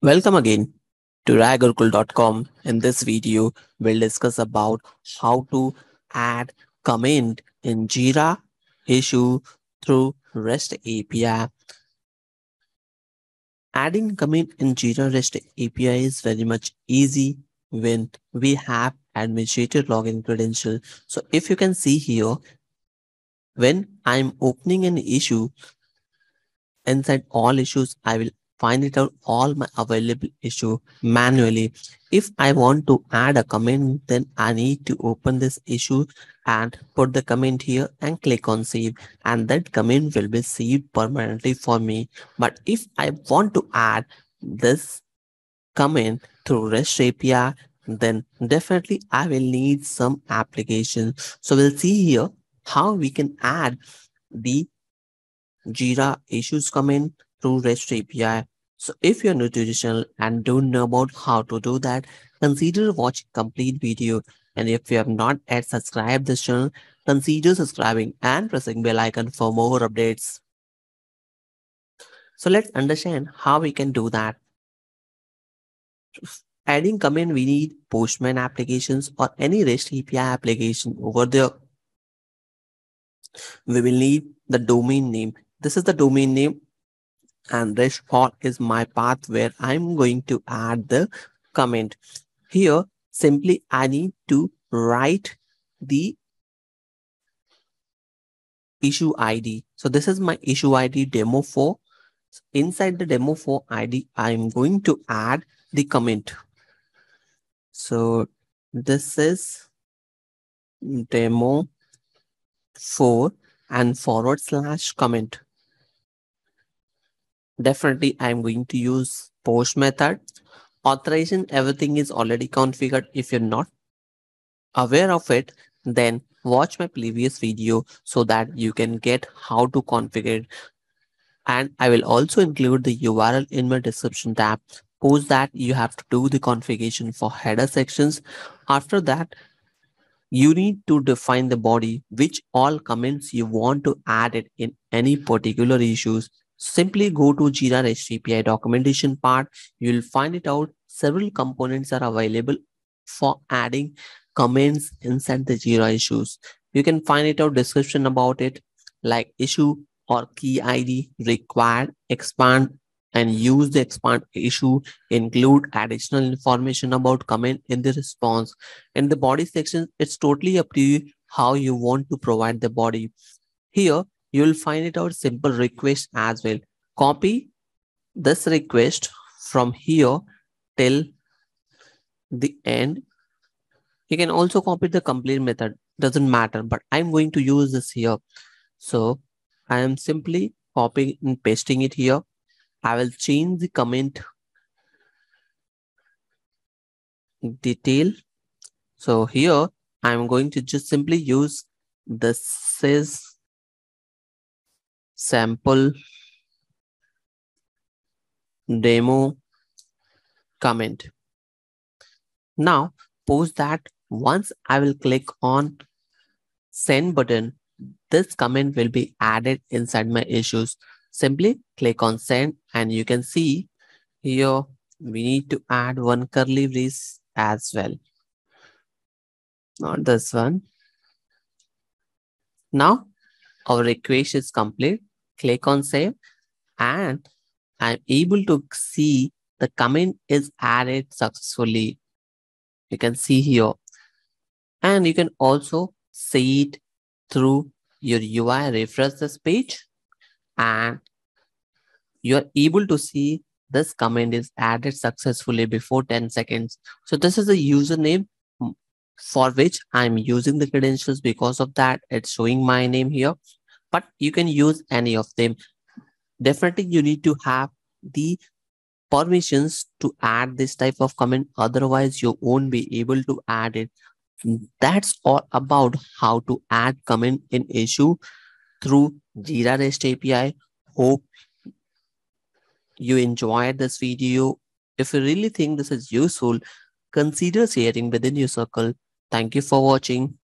Welcome again to ragurkul.com. In this video, we'll discuss about how to add comment in Jira Issue through REST API. Adding comment in Jira REST API is very much easy when we have administrator login credential. So if you can see here, when I'm opening an issue, inside all issues, I will find it out all my available issue manually. If I want to add a comment, then I need to open this issue and put the comment here and click on save, and that comment will be saved permanently for me. But if I want to add this comment through REST API, then definitely I will need some application. So we'll see here how we can add the Jira issues comment through REST API. So if you're new to the channel and don't know about how to do that, consider watching complete video. And if you have not yet subscribed this channel, consider subscribing and pressing bell icon for more updates. So let's understand how we can do that. Adding comment, we need Postman applications or any REST API application over there. We will need the domain name. This is the domain name, and REST all is my path where I'm going to add the comment. Here, simply I need to write the issue ID. So this is my issue ID demo 4. Inside the demo 4 ID, I'm going to add the comment. So this is demo 4 and / comment. Definitely, I'm going to use post method. Authorization, everything is already configured. If you're not aware of it, then watch my previous video so that you can get how to configure it. And I will also include the URL in my description tab. Post that, you have to do the configuration for header sections. After that, you need to define the body, which all comments you want to add it in any particular issues. Simply go to Jira REST API documentation part. You'll find it out. Several components are available for adding comments inside the Jira issues. You can find it out description about it, like issue or key ID, required, expand, and use the expand issue, include additional information about comment in the response. In the body section, it's totally up to you how you want to provide the body. Here, you will find it out simple request as well. Copy this request from here till the end. You can also copy the complete method, doesn't matter, but I'm going to use this here. So I am simply copying and pasting it here. I will change the comment detail. So here I'm going to just simply use this is sample demo comment. Now post that. Once I will click on send button, this comment will be added inside my issues. Simply click on send, and you can see here we need to add one curly brace as well. Not this one. Now our request is complete. Click on save, and I'm able to see the comment is added successfully. You can see here, and you can also see it through your UI. Refresh this page, and you're able to see this comment is added successfully before 10 seconds. So this is a username for which I'm using the credentials. Because of that, it's showing my name here, but you can use any of them. Definitely, you need to have the permissions to add this type of comment. Otherwise, you won't be able to add it. That's all about how to add comment in issue through Jira REST API. Hope you enjoyed this video. If you really think this is useful, consider sharing within your circle. Thank you for watching.